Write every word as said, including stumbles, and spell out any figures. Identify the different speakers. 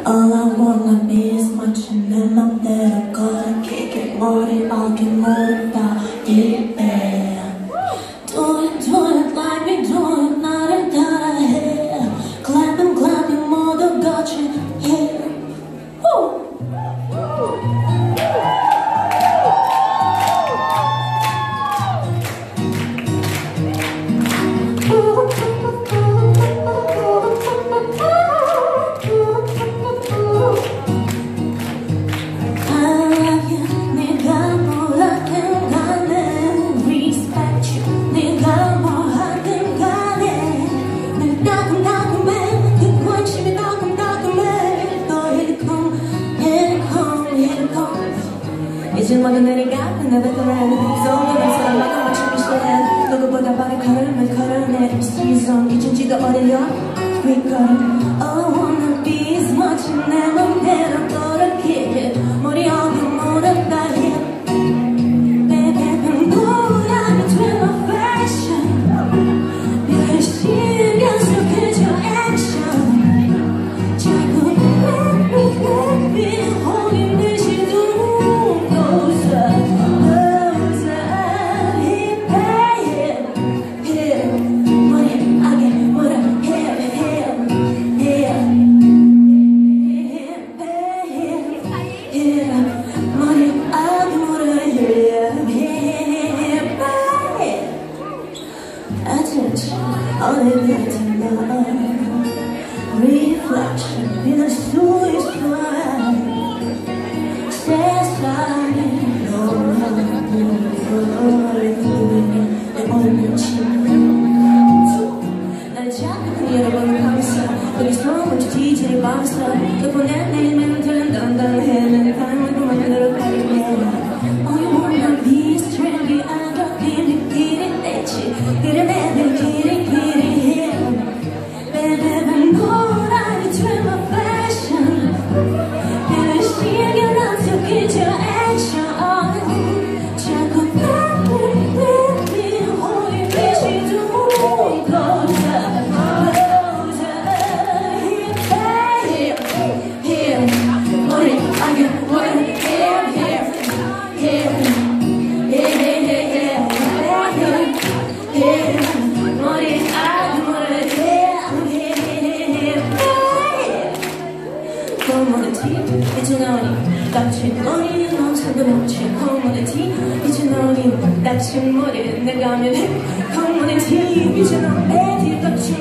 Speaker 1: All I wanna be is much 내 맘대로 걸어키게 머리 어깨 무릎 다 입에 Do it, do it like me do it 나를 따라해 Clapping, clapping 모두 거친 yeah. Woo! 이제 모두 내리가 내가 떠나는 속으로 사랑하고 맞추기 시작해 누구보다 빠른 걸음을 걸어내 시선 이젠지도 어려워 quicker I wanna be as much 내 맘대로 걸어키게 머리 어깨 무릎 다 hip Baby 변보라면 to my fashion 늘 신경 속에져 action 자꾸 let me let me hold me Only letting love reflection in a sweet smile 세상에 너무 내 오늘 날 자꾸 여러분을 감싸 거기서 먼저 뒤지를 봤어 덕분에 내 멘트는 단단해 삶을 그만으로 가리게 Oh you wanna be strong I got feeling 길이 떼지 길을 내는 길이 이제 너니 닥친 머리 넌 상관없지 컴모니티 이제 너니 닥친 머리 내가 하면 컴모니티 이제 넌 애디 닥친